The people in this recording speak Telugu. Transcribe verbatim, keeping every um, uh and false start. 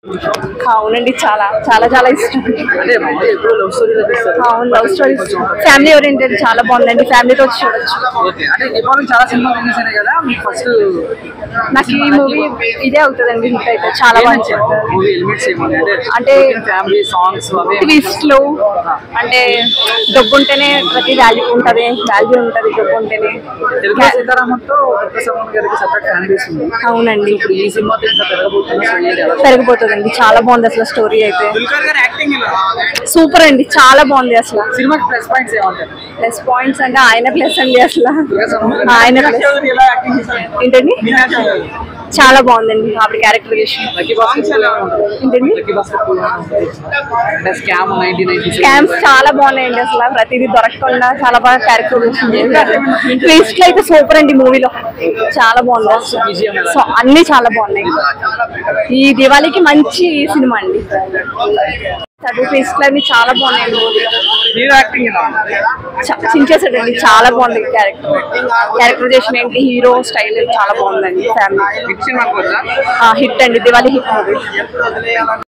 అవునండి చాలా చాలా చాలా ఇష్టం. అవును లవ్ స్టోరీస్ ఫ్యామిలీ ఓరియంటెడ్ చాలా బాగుందండి. ఫ్యామిలీతో వచ్చి చూడొచ్చు. నాకు ఈ మూవీ ఇదే అవుతుందండి. హిట్ అయితే చాలా బాగా అంటే ట్విస్ట్లు అంటే డబ్బు ఉంటేనే ప్రతి వాల్యూ ఉంటుంది, వాల్యూ ఉంటుంది డబ్బు ఉంటేనే. అవునండి పెరిగిపోతుందండి. చాలా బాగుంది అసలు స్టోరీ అయితే సూపర్ అండి. చాలా బాగుంది అసలు. ప్లస్ పాయింట్స్ అంటే ఆయన ప్లస్ అండి అసలు. ఆయన ప్లస్ ఏంటండి చాలా బాగుందండి ఆవిడ క్యారెక్టరైజేషన్. ఏంటండి స్కామ్స్ చాలా బాగున్నాయండి అసలు. ప్రతిదీ దొరకకుండా చాలా బాగా క్యారెక్టరైజేషన్ చేశారు. ట్విస్ట్ అయితే సూపర్ అండి మూవీలో. చాలా బాగుంది అసలు. సో అన్ని చాలా బాగున్నాయి. ఈ దివాళీకి మంచి సినిమా అండి. చదువు ట్విస్ట్లన్నీ చాలా బాగున్నాయండి మూవీలో. చించేసాడండి చాలా బాగుంది క్యారెక్టర్. క్యారెక్టరైజేషన్ ఏంటి హీరో స్టైల్ చాలా బాగుందండి. ఫ్యామిలీ హిట్ అండి. Diwali hit movie.